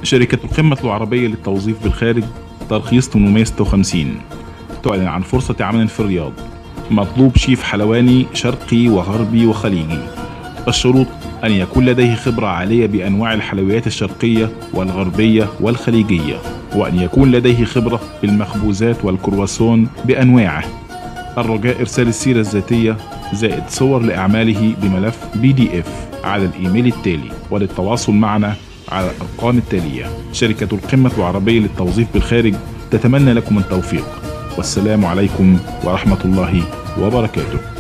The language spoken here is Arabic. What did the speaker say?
شركة القمة العربية للتوظيف بالخارج ترخيص 856 تعلن عن فرصة عمل في الرياض. مطلوب شيف حلواني شرقي وغربي وخليجي. الشروط أن يكون لديه خبرة عالية بأنواع الحلويات الشرقية والغربية والخليجية، وأن يكون لديه خبرة بالمخبوزات والكرواسون بأنواعه. الرجاء إرسال السيرة الذاتية زائد صور لأعماله بملف PDF على الإيميل التالي، وللتواصل معنا على الأرقام التالية. شركة القمة العربية للتوظيف بالخارج تتمنى لكم التوفيق، والسلام عليكم ورحمة الله وبركاته.